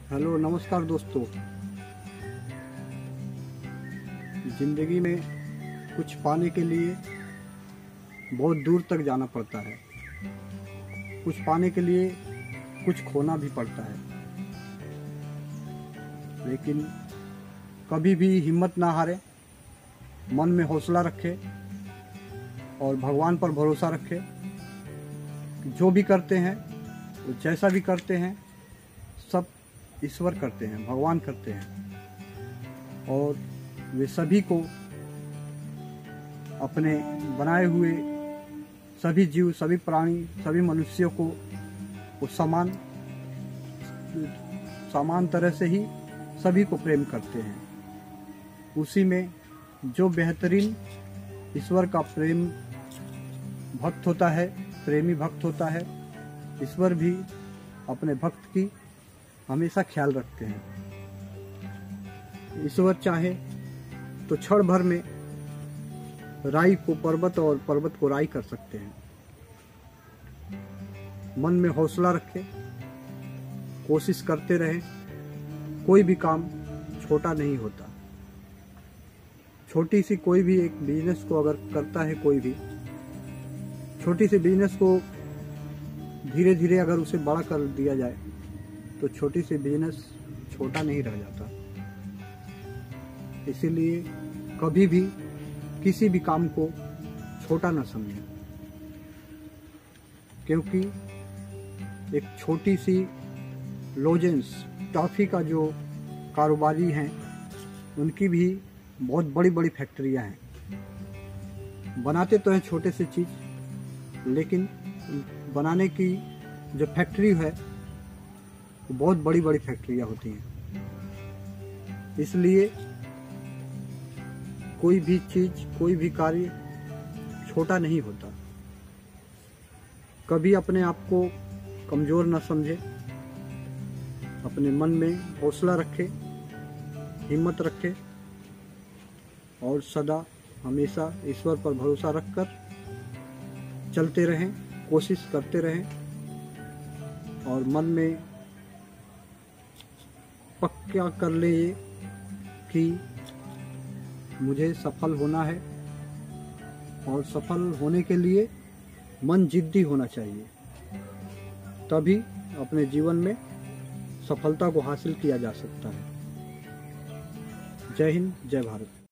Hello नमस्कार दोस्तों। ज़िंदगी में कुछ पाने के लिए बहुत दूर तक जाना पड़ता है। कुछ पाने के लिए कुछ खोना भी पड़ता है, लेकिन कभी भी हिम्मत ना हारे, मन में हौसला रखे और भगवान पर भरोसा रखे। जो भी करते हैं, जैसा भी करते हैं, सब ईश्वर करते हैं, भगवान करते हैं। और वे सभी को, अपने बनाए हुए सभी जीव, सभी प्राणी, सभी मनुष्यों को वो समान तरह से ही सभी को प्रेम करते हैं। उसी में जो बेहतरीन ईश्वर का प्रेम भक्त होता है, प्रेमी भक्त होता है, ईश्वर भी अपने भक्त की हमेशा ख्याल रखते हैं। ईश्वर चाहे तो क्षण भर में राई को पर्वत और पर्वत को राई कर सकते हैं। मन में हौसला रखें, कोशिश करते रहें। कोई भी काम छोटा नहीं होता। छोटी सी कोई भी एक बिजनेस को अगर करता है, कोई भी छोटी सी बिजनेस को धीरे धीरे अगर उसे बड़ा कर दिया जाए तो छोटी सी बिजनेस छोटा नहीं रह जाता। इसीलिए कभी भी किसी भी काम को छोटा न समझें, क्योंकि एक छोटी सी लॉजेंस टॉफ़ी का जो कारोबारी हैं, उनकी भी बहुत बड़ी बड़ी फैक्ट्रियां हैं। बनाते तो हैं छोटे से चीज़, लेकिन बनाने की जो फैक्ट्री है वो बहुत बड़ी बड़ी फैक्ट्रियां होती हैं। इसलिए कोई भी चीज़, कोई भी कार्य छोटा नहीं होता। कभी अपने आप को कमज़ोर न समझे, अपने मन में हौसला रखे, हिम्मत रखे और सदा हमेशा ईश्वर पर भरोसा रखकर चलते रहें, कोशिश करते रहें और मन में पक्का कर ले ये कि मुझे सफल होना है। और सफल होने के लिए मन जिद्दी होना चाहिए, तभी अपने जीवन में सफलता को हासिल किया जा सकता है। जय हिंद, जय भारत।